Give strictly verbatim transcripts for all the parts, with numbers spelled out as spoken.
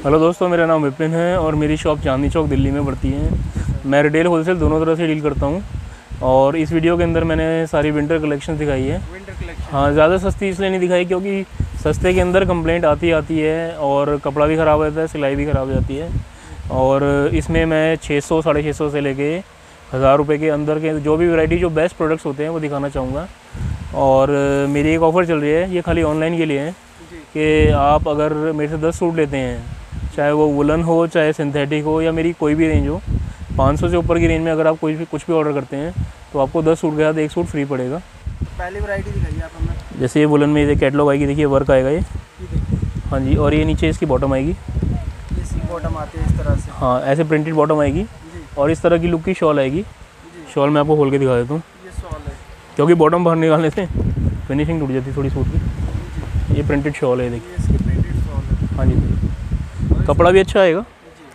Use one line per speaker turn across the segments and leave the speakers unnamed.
Hello दोस्तों, मेरा नाम विपिन है और मेरी शॉप चांदनी चौक दिल्ली में पड़ती है। मैं रिटेल होलसेल दोनों तरह से डील करता हूँ और इस वीडियो के अंदर मैंने सारी विंटर कलेक्शन दिखाई है।
विंटर कलेक्शन
हाँ, ज़्यादा सस्ती इसलिए नहीं दिखाई क्योंकि सस्ते के अंदर कंप्लेंट आती आती है और कपड़ा भी ख़राब हो जाता है, सिलाई भी ख़राब हो जाती है। और इसमें मैं छः सौ साढ़े छः सौ से लेके हज़ार रुपये के अंदर के जो भी वैरायटी जो बेस्ट प्रोडक्ट्स होते हैं वो दिखाना चाहूँगा। और मेरी एक ऑफ़र चल रही है, ये खाली ऑनलाइन के लिए है कि आप अगर मेरे से दस सूट लेते हैं, चाहे वो वुलन हो चाहे सिंथेटिक हो या मेरी कोई भी रेंज हो, पाँच सौ से ऊपर की रेंज में अगर आप कोई भी कुछ भी ऑर्डर करते हैं तो आपको दस सूट के साथ एक सूट फ्री पड़ेगा।
पहली वैरायटी दिखाइए आप हमें।
जैसे ये वुलन में ये कैटलॉग आएगी, देखिए वर्क आएगा ये, हाँ जी। और ये नीचे इसकी बॉटम आएगी,
ये सी बॉटम आती है इस तरह से।
हाँ, ऐसे प्रिंटेड बॉटम आएगी और इस तरह की लुक की शॉल आएगी। शॉल मैं आपको खोल के दिखा देता हूँ,
ये शॉल है
क्योंकि बॉटम बाहर निकालने से फिनिशिंग टूट जाती है थोड़ी सूट की। ये प्रिंटेड शॉल है, देखिए।
ये इसकी प्रिंटेड शॉल है।
हाँ जी, कपड़ा भी अच्छा आएगा।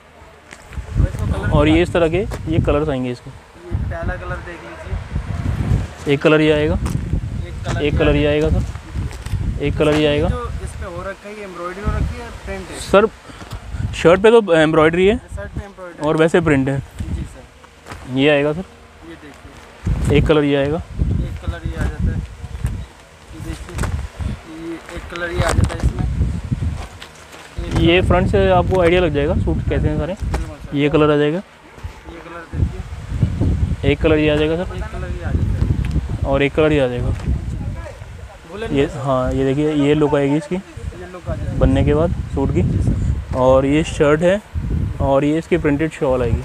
और ये इस तरह के ये कलर्स आएंगे इसके।
ये पहला कलर देख लीजिए,
एक कलर ये आएगा,
एक कलर
एक कलर ये आएगा सर, एक कलर ये आएगा।
जो इस पे हो रखा है ये एम्ब्रॉयडरी हो रखी है, प्रिंट है
सर शर्ट पे तो एम्ब्रॉयडरी है
शर्ट पे एम्ब्रॉयडरी
और वैसे प्रिंट है।
जी सर,
ये आएगा सर,
ये देखिए
एक कलर ये आएगा,
एक कलर ये आ जाता है। ये देखिए ये एक कलर ये आ जाता है इसमें।
ये फ्रंट से आपको आइडिया लग जाएगा सूट कैसे हैं सारे। ये कलर आ जाएगा,
ये कलर देखिए,
एक कलर ये आ जाएगा सर,
एक कलर ये आ जाता है
और एक कलर ये आ जाएगा
वुलन
ये। हाँ, ये देखिए ये लुक आएगी इसकी
ये लुक आ जाता है
बनने के बाद सूट की। और ये शर्ट है और ये इसकी प्रिंटेड शॉल आएगी।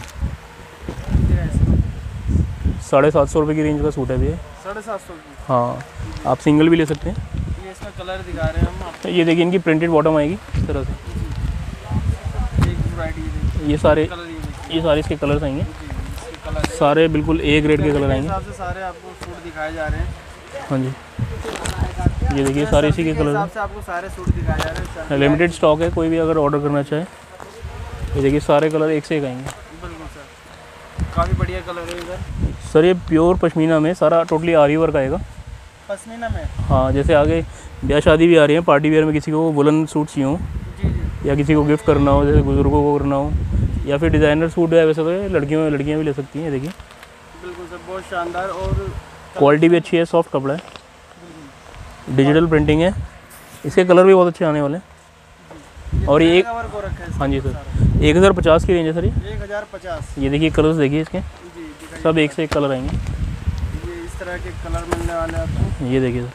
साढ़े सात सौ रुपये की रेंज का सूट है ये।
साढ़े सात सौ की।
हाँ, आप सिंगल भी ले सकते हैं।
ये इसमें कलर दिखा रहे हैं हम आपको।
ये देखिए इनकी प्रिंटेड बॉटम आएगी इस तरह से।
एक वैरायटी देखिए,
ये सारे
कलर ये देखिए,
ये सारे इसके कलर्स आएंगे,
जी इसके कलर है।
सारे बिल्कुल ए ग्रेड के कलर आएंगे।
हिसाब से सारे आपको सूट दिखाए जा रहे हैं।
हाँ जी, ये देखिए सारे इसी के कलर
हिसाब से आपको सारे सूट दिखाए जा रहे हैं।
लिमिटेड स्टॉक है, कोई भी अगर ऑर्डर करना चाहे। ये देखिए सारे कलर एक से एक आएंगे।
बिल्कुल सर, काफ़ी बढ़िया कलर है इधर।
सर ये प्योर पश्मीना में सारा टोटली आरी वर्क आएगा।
पश्मीना में?
हाँ, जैसे आगे ब्याह शादी भी आ रही है, पार्टी वेयर में किसी को वुलन सूट चाहिए हो
जी जी,
या किसी को गिफ्ट करना हो, जैसे बुजुर्गों को करना हो, या फिर डिज़ाइनर सूट है, वैसे तो ये लड़कियों लड़कियाँ भी ले सकती हैं। देखिए
बिल्कुल सर, बहुत शानदार और
क्वालिटी भी अच्छी है, सॉफ्ट कपड़ा है, डिजिटल प्रिंटिंग है, इसके कलर भी बहुत अच्छे आने वाले हैं। और ये एक,
कवर को रखा है
हाँ जी सर, एक हज़ार पचास की रेंज है सर ये।
एक हज़ार पचास।
ये देखिए कलर्स देखिए इसके,
जी दिखाइए।
सब एक से एक कलर आएंगे।
ये इस तरह के कलर मिलने वाले हैं आपको।
ये देखिए सर,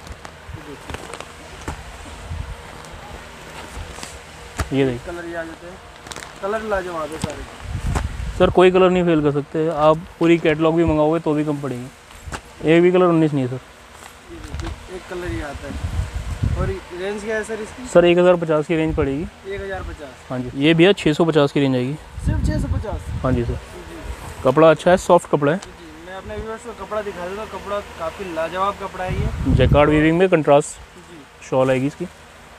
ये देखिए
कलर ये आ जाते हैं, कलर लाजवाब है सारे।
सर, कोई कलर नहीं फेल कर सकते। आप पूरी कैटलॉग भी मंगाओगे तो भी कम पड़ेगी। एक भी कलर उन्नीस नहीं है सर।
ये देखिए एक कलर ये आता है। और रेंज क्या है सर इसकी?
सर एक हज़ार पचास की रेंज पड़ेगी।
एक हज़ार पचास।
हाँ जी, ये भैया छः सौ पचास की रेंज आएगी।
सिर्फ छः सौ पचास?
हाँ जी सर,
जी
कपड़ा अच्छा है, सॉफ्ट कपड़ा है।
जी, मैं अपने व्यूअर्स को कपड़ा दिखा दूँगा। कपड़ा काफ़ी लाजवाब कपड़ा है ये।
जैकार्ड वीविंग में कंट्रास्ट
जी,
शॉल आएगी इसकी।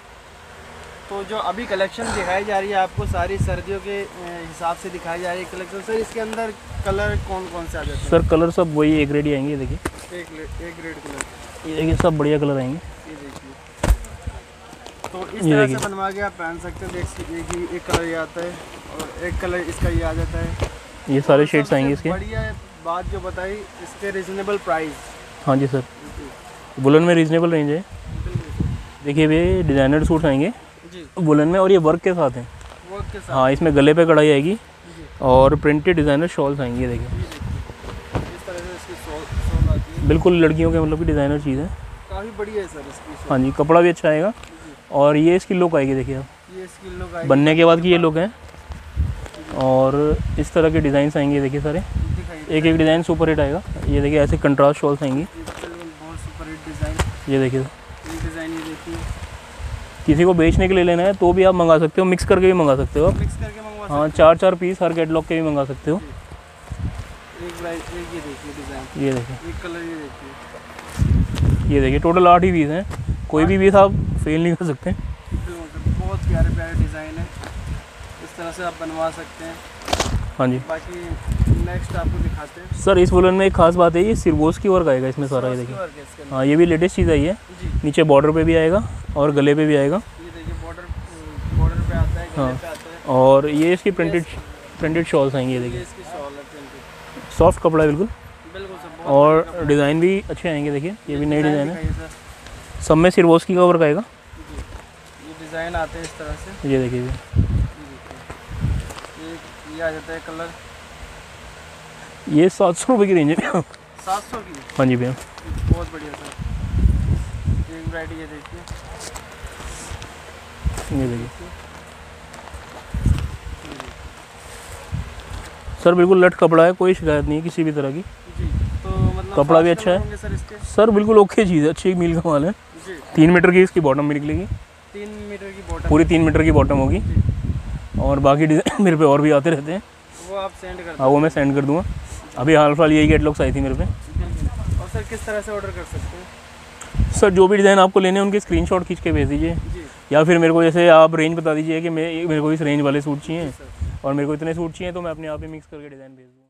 तो जो अभी कलेक्शन दिखाई जा रही है आपको सारी सर्दियों के हिसाब से दिखाई जा रही है कलेक्शन। सर इसके अंदर कलर कौन कौन से आ जाते हैं?
सर कलर सब वही एक ग्रेड ही आएंगे। देखिए
एक एक रेड कलर,
ये देखिए सब बढ़िया कलर आएंगे।
ये देखिए, तो इस तरह से बनवा के आप पहन सकते हैं। देख सकते कि एक कलर ये आता है और एक कलर इसका ये आ जाता है।
ये सारे शेड्स आएंगे इसके।
बढ़िया बात जो बताई, इसके रिजनेबल प्राइस।
हाँ जी सर, वुलन में रीजनेबल रेंज है। देखिए भैया डिज़ाइनर सूट आएंगे
जी
वुलन में और ये वर्क के साथ हैं।
वर्क के साथ।
हाँ, इसमें गले पे कढ़ाई आएगी
जी,
और प्रिंटेड डिज़ाइनर शॉल्स आएंगी। देखिए
ये देखिए इस तरह से इसकी शॉल शॉल आती है।
बिल्कुल लड़कियों के मतलब की डिज़ाइनर चीज़ है।
काफ़ी बढ़िया है सर इसकी शॉल।
हाँ जी, कपड़ा भी अच्छा आएगा और ये इसकी लुक आएगी। देखिए आप,
ये इसकी लुक आएगी
बनने के बाद की ये लुक है। और इस तरह के डिज़ाइन आएंगे। देखिए सारे
दिखाई।
एक एक डिज़ाइन सुपर हिट आएगा। ये देखिए ऐसे कंट्रास्ट शॉल्स आएंगी।
बहुत सुपर हिट डिज़ाइन।
ये देखिए,
ये डिज़ाइन ये देखिए,
किसी को बेचने के लिए लेना है तो भी आप मंगा सकते हो, मिक्स करके भी मंगा सकते हो आप।
मिक्स करके मंगवा
हाँ, चार चार पीस हर कैटलॉग के भी मंगा सकते हो।
सकते। एक ब्राइट, एक ये देखिए डिज़ाइन,
ये देखिए,
एक कलर ये देखिए।
ये देखिए टोटल आठ ही पीस हैं, कोई भी पीस आप फेल नहीं कर सकते।
बहुत प्यारे प्यारे डिज़ाइन है, इस तरह से आप बनवा सकते हैं।
हाँ जी,
बाकी नेक्स्ट आपको दिखाते हैं।
सर इस वुलन में एक खास बात है, ये सिरबोस की वर्क आएगा इसमें सारा। ये देखिए, हाँ ये भी लेटेस्ट चीज़ आई है। नीचे बॉर्डर पे भी आएगा और गले पे भी आएगा।
ये देखिए बॉर्डर बॉर्डर पे आता है, गले पे आता है।
और ये इसकी प्रिंटेड प्रिंटेड शॉल्स आएंगी, ये
ये
देखिए
इसकी शॉल है प्रिंटेड।
सॉफ्ट कपड़ा है बिल्कुल,
बिल्कुल सर, बहुत
और
बढ़िया कपड़ा।
डिज़ाइन भी अच्छे आएंगे। देखिए ये भी नई डिज़ाइन है,
दिखाइए सर।
सब में सिरवोस्की का वर्क आएगा।
जी, ये डिज़ाइन आते हैं इस तरह से।
ये देखिए, ये
ये देखिए। ये ये आ जाता है कलर।
ये सात सौ रुपये की रेंज है।
सात सौ की।
हाँ जी भैया,
बहुत बढ़िया सर। एक वैरायटी ये देखिए।
ये देखिए सर, बिल्कुल लट कपड़ा है, कोई शिकायत नहीं है किसी भी तरह की।
जी, तो मतलब
कपड़ा भी
फास्ट
अच्छा
कलर
है
होंगे सर इसके?
सर, बिल्कुल ओके चीज़ है, अच्छी मील का माल है।
जी,
तीन मीटर की इसकी बॉटम भी निकलेगी,
तीन मीटर की बॉटम।
पूरी तीन मीटर की बॉटम होगी।
जी,
और बाकी डिज़ाइन मेरे पे और भी आते रहते हैं,
वो आप सेंड कर
हाँ वो मैं सेंड कर दूँगा। अभी हाल फिलहाल यही कैटलॉग्स आई थी मेरे पे।
दें। और सर किस तरह से ऑर्डर कर सकते हैं?
सर जो भी डिज़ाइन आपको लेने हैं उनके स्क्रीनशॉट खींच के भेज दीजिए,
जी
या फिर मेरे को जैसे आप रेंज बता दीजिए कि मैं मेरे को इस रेंज वाले सूट चाहिए
सर।
और मेरे को इतने सूट चाहिए, तो मैं अपने आप ही मिक्स करके डिज़ाइन भेज दूँ।